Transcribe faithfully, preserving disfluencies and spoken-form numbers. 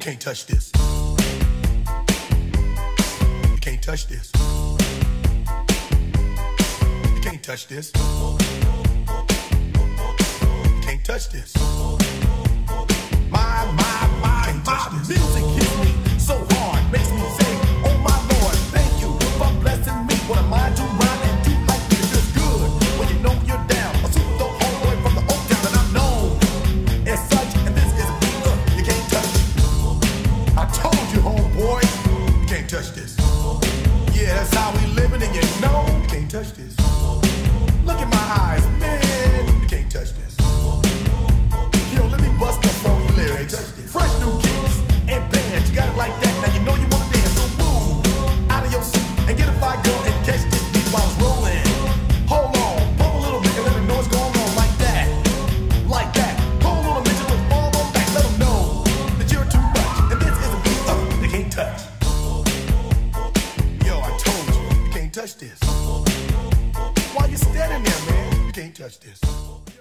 can't touch this. You can't touch this. You can't touch this. You can't touch this. My, my, my, my music hits me so hard, makes me say, oh my Lord, thank you for blessing me. What am I to rhyme and do like me? It feels good when you know you're down. A super dope homeboy from the Oak Town, and I'm known as such. And this is a beat up you can't touch. I told you, homeboy, you can't touch this. Yeah, that's how we living, and you know you can't touch this. Look at my eyes, man, you can't touch this. Yo, let me bust the funky lyrics. Fresh new kicks and bands, you got it like that. Now you know you wanna dance, so move out of your seat and get a fire girl and catch this beat while it's rolling. Hold on, pull a little bit and let them know what's going on, like that, like that. Hold on a minute, just fall on back, let them know that you're too much, and this is a beat up they can't touch. Yo, I told you, you can't touch this. Why you standing there, man? You can't touch this.